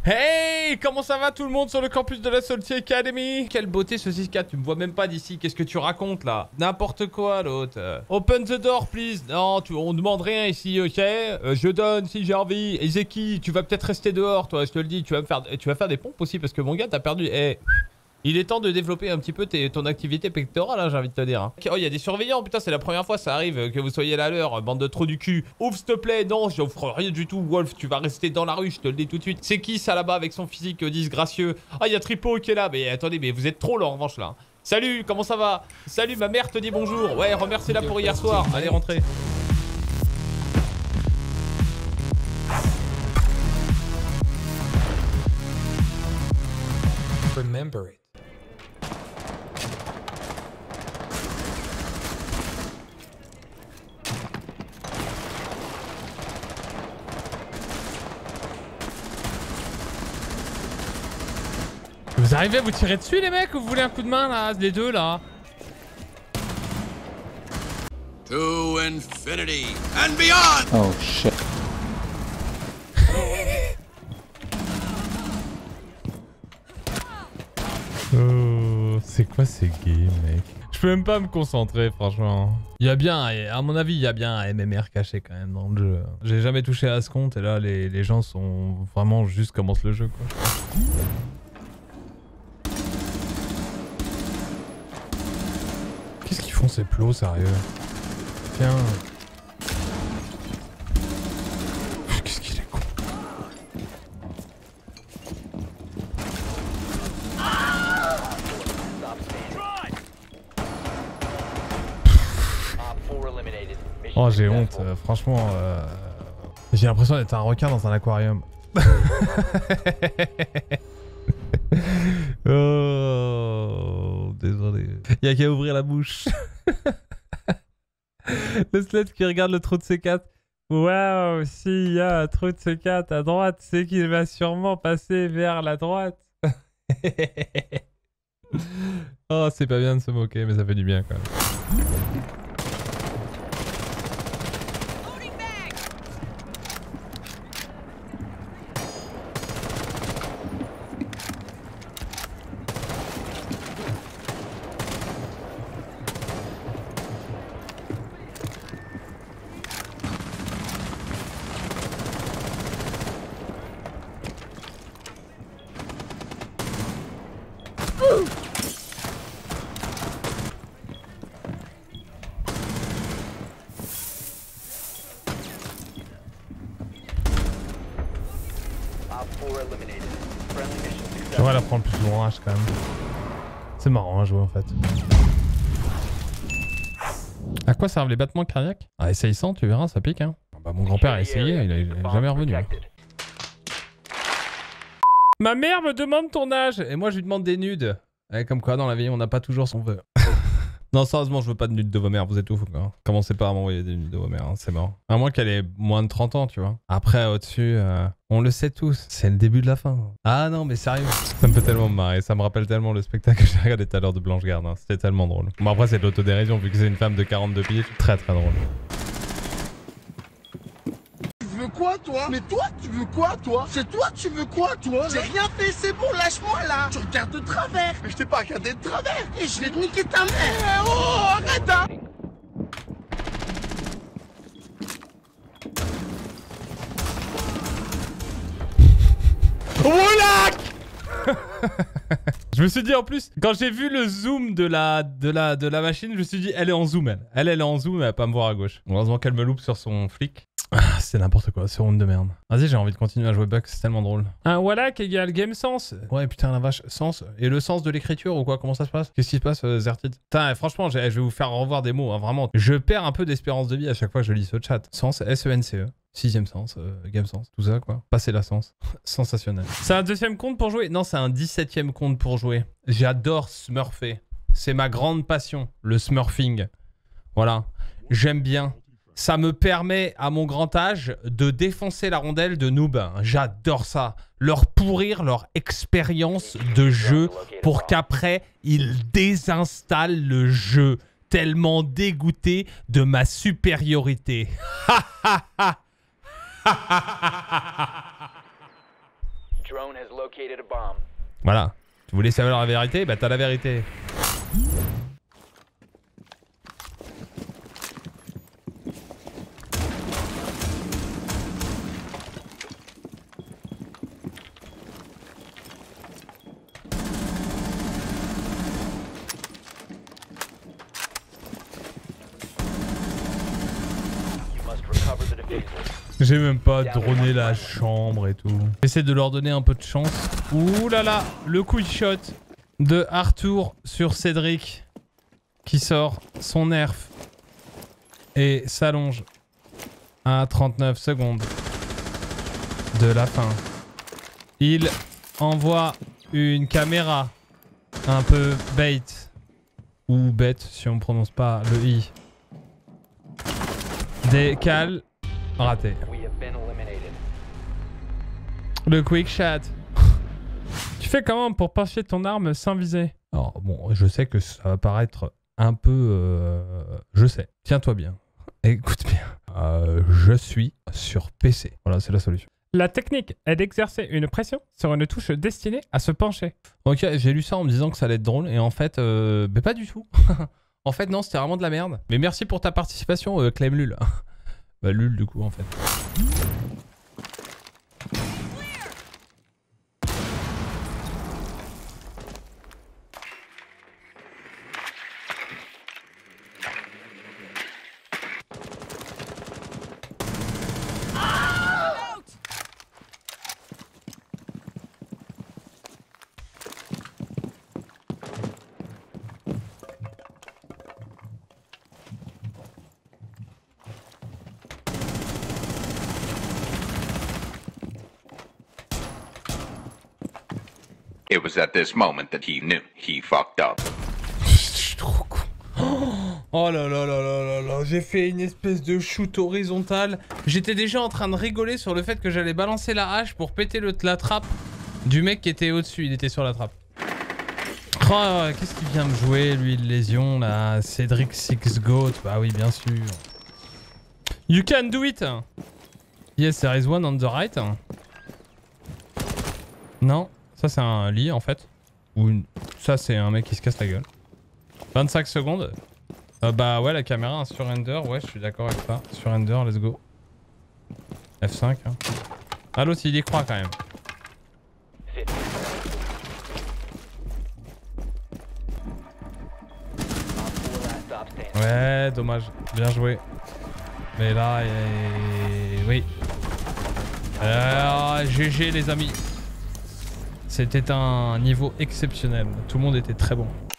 Hey, comment ça va tout le monde sur le campus de la Salty Academy? Quelle beauté ce 6-4, tu me vois même pas d'ici, qu'est-ce que tu racontes là? N'importe quoi l'autre. Open the door please. Non, on demande rien ici, ok? Je donne si j'ai envie. Et Zeki, tu vas peut-être rester dehors toi, je te le dis, tu vas faire des pompes aussi parce que mon gars t'as perdu. Eh. Il est temps de développer un petit peu ton activité pectorale, hein, j'ai envie de te dire. Hein. Oh, il y a des surveillants, putain, c'est la première fois ça arrive que vous soyez là à l'heure, bande de trous du cul. Ouvre s'il te plaît, non, j'offre rien du tout, Wolf, tu vas rester dans la rue, je te le dis tout de suite. C'est qui ça là-bas avec son physique disgracieux? Ah, il y a Tripo qui est là, mais attendez, mais vous êtes trop là en revanche là. Salut, comment ça va? Salut, ma mère te dit bonjour. Ouais, remercie-la pour hier soir. Allez, rentrez. Remember it. Vous arrivez à vous tirer dessus les mecs ou vous voulez un coup de main là, les deux là? To infinity and beyond. Oh shit. Oh, c'est quoi ces games mec? Je peux même pas me concentrer franchement. Il y a bien, à mon avis, il y a bien un MMR caché quand même dans le jeu. J'ai jamais touché à ce compte et là les gens sont vraiment juste commencent le jeu quoi. Qu'est-ce qu'ils font ces plots sérieux? Tiens. Qu'est-ce qu'il est con. Oh j'ai honte, franchement j'ai l'impression d'être un requin dans un aquarium. Oh désolé. Y'a qu'à ouvrir la bouche. Le sled qui regarde le trou de C4. Waouh, s'il y a un trou de C4 à droite, c'est qu'il va sûrement passer vers la droite. Oh c'est pas bien de se moquer mais ça fait du bien quand même. J'aimerais la prendre plus long H quand même. C'est marrant à jouer en fait. À quoi servent les battements cardiaques? Ah essaye 100, tu verras, ça pique hein. Bah mon grand-père a essayé, il est jamais revenu. Hein. Ma mère me demande ton âge et moi je lui demande des nudes. Eh, comme quoi dans la vie on n'a pas toujours son vœu. Non sérieusement je veux pas de nudes de vos mères, vous êtes ouf quoi. Commencez pas à m'envoyer des nudes de vos mères, hein, c'est mort. À moins qu'elle ait moins de 30 ans tu vois. Après au-dessus, on le sait tous, c'est le début de la fin. Ah non mais sérieux. Ça me fait tellement marrer, ça me rappelle tellement le spectacle que j'ai regardé tout à l'heure de Blanche Garde, hein. C'était tellement drôle. Bon après c'est de l'autodérision vu que c'est une femme de 42 pieds, très très drôle. Tu veux quoi toi? Mais toi tu veux quoi toi? C'est toi tu veux quoi toi? J'ai rien fait, c'est bon, lâche-moi là. Tu regardes de travers. Mais je t'ai pas regardé de travers. Et je vais te niquer ta mère. Oh arrête hein. Voilà. Je me suis dit en plus, quand j'ai vu le zoom de la machine, je me suis dit elle est en zoom elle. Elle est en zoom, elle va pas me voir à gauche. Heureusement qu'elle me loupe sur son flic. Ah, c'est n'importe quoi, c'est honte de merde. Vas-y, j'ai envie de continuer à jouer Buck, c'est tellement drôle. Un Wallach égale Game Sense. Ouais, putain, la vache, sens. Et le sens de l'écriture ou quoi? Comment ça se passe? Qu'est-ce qui se passe, Zertid? Putain, franchement, je vais vous faire revoir des mots, hein, vraiment. Je perds un peu d'espérance de vie à chaque fois que je lis ce chat. Sens, S-E-N-C-E. Sixième sens, game sens, tout ça quoi. Passer la sens. Sensationnel. C'est un deuxième compte pour jouer? Non, c'est un 17e compte pour jouer. J'adore smurfer. C'est ma grande passion, le smurfing. Voilà. J'aime bien. Ça me permet, à mon grand âge, de défoncer la rondelle de noob. J'adore ça. Leur pourrir leur expérience de jeu pour qu'après, ils désinstallent le jeu. Tellement dégoûté de ma supériorité. Voilà. Tu voulais savoir la vérité? Bah t'as la vérité. J'ai même pas droné la chambre et tout. J'essaie de leur donner un peu de chance. Ouh là là, le quick shot de Arthur sur Cédric qui sort son nerf et s'allonge à 39 secondes de la fin. Il envoie une caméra un peu bait ou bête si on prononce pas le i. Décale. Raté. Le quick shot. Tu fais comment pour pencher ton arme sans viser? Alors bon, je sais que ça va paraître un peu... je sais. Tiens-toi bien. Écoute bien. Je suis sur PC. Voilà, c'est la solution. La technique est d'exercer une pression sur une touche destinée à se pencher. Ok, j'ai lu ça en me disant que ça allait être drôle et en fait, mais pas du tout. En fait, non, c'était vraiment de la merde. Mais merci pour ta participation, Clem Lul. Bah Lul du coup en fait. It was at this moment that he knew he fucked up. Je suis trop con. Oh là là là là là là, j'ai fait une espèce de shoot horizontal. J'étais déjà en train de rigoler sur le fait que j'allais balancer la hache pour péter la trappe du mec qui était au-dessus. Il était sur la trappe. Oh, qu'est-ce qu'il vient me jouer, lui, de lésion, là? Cédric Six Goat. Bah oui, bien sûr. You can do it. Yes, there is one on the right. Non, ça c'est un lit en fait. Ou une... Ça c'est un mec qui se casse la gueule. 25 secondes. Bah ouais, la caméra hein, sur render, ouais, je suis d'accord avec ça. Sur render, let's go. F5. Hein. Ah, l'autre il y croit quand même. Ouais, dommage. Bien joué. Mais là, oui. GG les amis. C'était un niveau exceptionnel. Tout le monde était très bon.